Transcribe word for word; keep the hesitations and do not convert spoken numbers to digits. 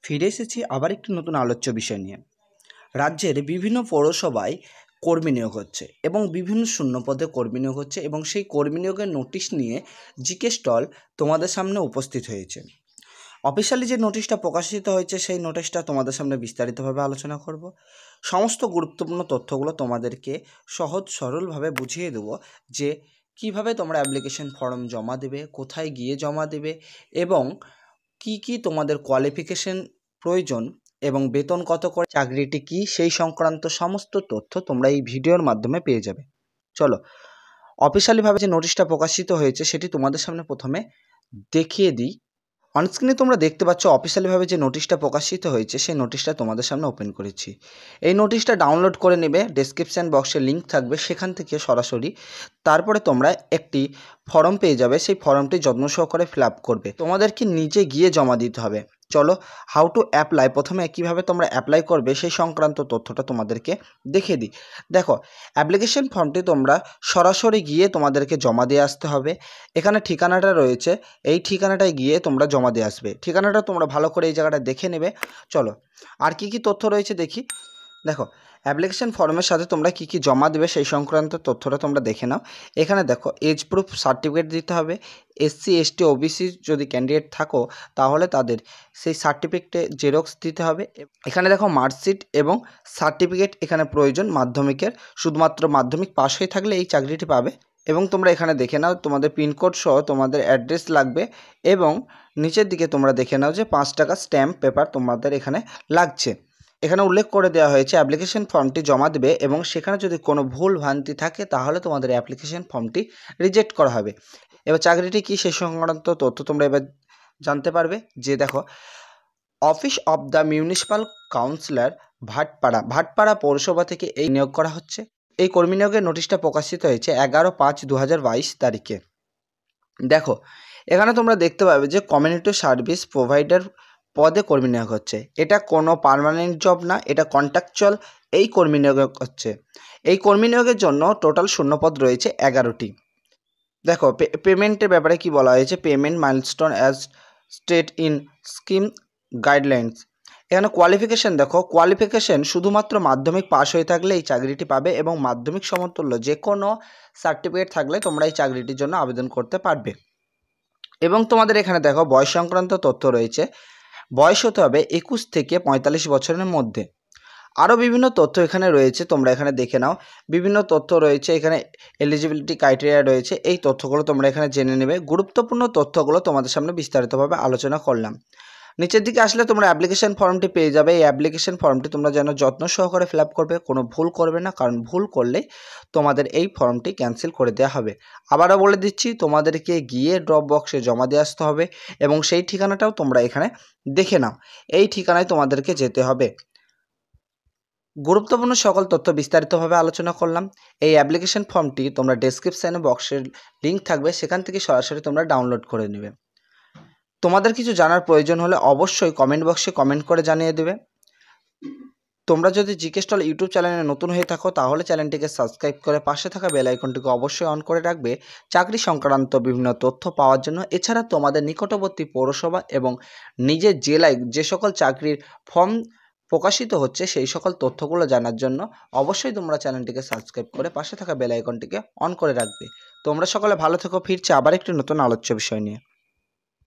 ফিরে এসেছি আবার একটি নতুন আলোচ্য বিষয় নিয়ে। রাজ্যের বিভিন্ন পৌরসভায় কর্মী নিয়োগ হচ্ছে এবং বিভিন্ন শূন্যপদে কর্মী নিয়োগ হচ্ছে এবং সেই কর্মী নিয়োগের নোটিশ নিয়ে জিকে স্টল তোমাদের সামনে উপস্থিত হয়েছে। অফিসিয়ালি যে নোটিশটা প্রকাশিত হয়েছে সেই নোটিশটা তোমাদের সামনে বিস্তারিতভাবে আলোচনা করব। সমস্ত গুরুত্বপূর্ণ তথ্যগুলো তোমাদেরকে সহজ সরলভাবে বুঝিয়ে দেবো যে কিভাবে তোমরা অ্যাপ্লিকেশন ফর্ম জমা দেবে, কোথায় গিয়ে জমা দেবে এবং কি কি তোমাদের কোয়ালিফিকেশন প্রয়োজন এবং বেতন কত করে, চাকরিটি কি, সেই সংক্রান্ত সমস্ত তথ্য তোমরা এই ভিডিওর মাধ্যমে পেয়ে যাবে। চলো অফিসিয়ালিভাবে যে নোটিশটা প্রকাশিত হয়েছে সেটি তোমাদের সামনে প্রথমে দেখিয়ে দিই। অনস্ক্রিনে তোমরা দেখতে পাচ্ছ অফিসিয়ালিভাবে যে নোটিশটা প্রকাশিত হয়েছে সেই নোটিশটা তোমাদের সামনে ওপেন করেছি। এই নোটিশটা ডাউনলোড করে নেবে, ডেসক্রিপশান বক্সে লিঙ্ক থাকবে, সেখান থেকে সরাসরি তারপরে তোমরা একটি ফর্ম পেয়ে যাবে। সেই ফর্মটি যত্ন সহকারে ফিল আপ করবে, তোমাদেরকে নিজে গিয়ে জমা দিতে হবে। চলো হাউ টু অ্যাপ্লাই, প্রথমে কীভাবে তোমরা অ্যাপ্লাই করবে সেই সংক্রান্ত তথ্যটা তোমাদেরকে দেখিয়ে দিই। দেখো, অ্যাপ্লিকেশন ফর্মটি তোমরা সরাসরি গিয়ে তোমাদেরকে জমা দিয়ে আসতে হবে। এখানে ঠিকানাটা রয়েছে, এই ঠিকানাটায় গিয়ে তোমরা জমা দিয়ে আসবে। ঠিকানাটা তোমরা ভালো করে এই জায়গাটা দেখে নেবে। চলো আর কি কি তথ্য রয়েছে দেখি। দেখো, অ্যাপ্লিকেশন ফর্মের সাথে তোমরা কি কি জমা দেবে সেই সংক্রান্ত তথ্যটা তোমরা দেখে নাও। এখানে দেখো, এজ প্রুফ সার্টিফিকেট দিতে হবে। এসসি এসটি ওবিসি যদি ক্যান্ডিডেট থাকো তাহলে তাদের সেই সার্টিফিকেটে জেরক্স দিতে হবে। এখানে দেখো মার্কশিট এবং সার্টিফিকেট এখানে প্রয়োজন মাধ্যমিকের, শুধুমাত্র মাধ্যমিক পাস হয়ে থাকলে এই চাকরিটি পাবে। এবং তোমরা এখানে দেখে নাও তোমাদের পিনকোড সহ তোমাদের অ্যাড্রেস লাগবে এবং নিচের দিকে তোমরা দেখে নাও যে পাঁচ টাকা স্ট্যাম্প পেপার তোমাদের এখানে লাগছে। এখানে উল্লেখ করে দেওয়া হয়েছে অ্যাপ্লিকেশন ফর্মটি জমা দেবে এবং সেখানে যদি কোনো ভুল ভ্রান্তি থাকে তাহলে তোমাদের অ্যাপ্লিকেশন ফর্মটি রিজেক্ট করা হবে। এবার চাকরিটি কী সেই সংক্রান্ত তথ্য তোমরা এবার জানতে পারবে। যে দেখো, office of the municipal councillor Bhatpara, Bhatpara পৌরসভা থেকে এই নিয়োগ করা হচ্ছে। এই কর্মী নিয়োগের নোটিশটা প্রকাশিত হয়েছে এগারো পাঁচ দু হাজার বাইশ তারিখে। দেখো, এখানে তোমরা দেখতে পাবে যে কমিউনিটি সার্ভিস প্রোভাইডার পদে কর্মী নিয়োগ হচ্ছে। এটা কোনো পার্মানেন্ট জব না, এটা কন্ট্রাকচুয়াল এই কর্মী নিয়োগ হচ্ছে। এই কর্মী নিয়োগের জন্য টোটাল শূন্যপদ রয়েছে এগারোটি। দেখো, পেমেন্টের ব্যাপারে কি বলা হয়েছে, payment milestone as state in scheme guidelines. এখানে কোয়ালিফিকেশান দেখো, কোয়ালিফিকেশান শুধুমাত্র মাধ্যমিক পাস হয়ে থাকলে এই চাকরিটি পাবে এবং মাধ্যমিক সমতুল্য যে কোনো সার্টিফিকেট থাকলে তোমরা এই চাকরিটির জন্য আবেদন করতে পারবে। এবং তোমাদের এখানে দেখো বয়স সংক্রান্ত তথ্য রয়েছে। বয়স হতে হবে একুশ থেকে পঁয়তাল্লিশ বছরের মধ্যে। আরও বিভিন্ন তথ্য এখানে রয়েছে, তোমরা এখানে দেখে নাও। বিভিন্ন তথ্য রয়েছে এখানে, এলিজিবিলিটি ক্রাইটেরিয়া রয়েছে, এই তথ্যগুলো তোমরা এখানে জেনে নেবে। গুরুত্বপূর্ণ তথ্যগুলো তোমাদের সামনে বিস্তারিতভাবে আলোচনা করলাম। নিচের দিকে আসলে তোমরা অ্যাপ্লিকেশন ফর্মটি পেয়ে যাবে। এই অ্যাপ্লিকেশন ফর্মটি তোমরা যেন যত্ন সহকারে ফিল আপ করবে, কোনো ভুল করবে না, কারণ ভুল করলে তোমাদের এই ফর্মটি ক্যান্সেল করে দেওয়া হবে। আবারও বলে দিচ্ছি, তোমাদেরকে গিয়ে ড্রপ বক্সে জমা দিয়ে আসতে হবে এবং সেই ঠিকানাটাও তোমরা এখানে দেখে নাও। এই ঠিকানায় তোমাদেরকে যেতে হবে। গুরুত্বপূর্ণ সকল তথ্য বিস্তারিতভাবে আলোচনা করলাম। এই অ্যাপ্লিকেশন ফর্মটি তোমরা ডেসক্রিপশানে বক্সের লিঙ্ক থাকবে, সেখান থেকে সরাসরি তোমরা ডাউনলোড করে নেবে। তোমাদের কিছু জানার প্রয়োজন হলে অবশ্যই কমেন্ট বক্সে কমেন্ট করে জানিয়ে দেবে। তোমরা যদি জিকে স্টল ইউটিউব চ্যানেলে নতুন হয়ে থাকো তাহলে চ্যানেলটিকে সাবস্ক্রাইব করে পাশে থাকা বেল আইকনটিকে অবশ্যই অন করে রাখবে চাকরি সংক্রান্ত বিভিন্ন তথ্য পাওয়ার জন্য। এছাড়া তোমাদের নিকটবর্তী পৌরসভা এবং নিজের জেলায় যে সকল চাকরির ফর্ম প্রকাশিত হচ্ছে সেই সকল তথ্যগুলো জানার জন্য অবশ্যই তোমরা চ্যানেলটিকে সাবস্ক্রাইব করে পাশে থাকা বেল আইকনটিকে অন করে রাখবে। তোমরা সকলে ভালো থেকো, ফিরছে আবার একটি নতুন আলোচ্য বিষয় নিয়ে।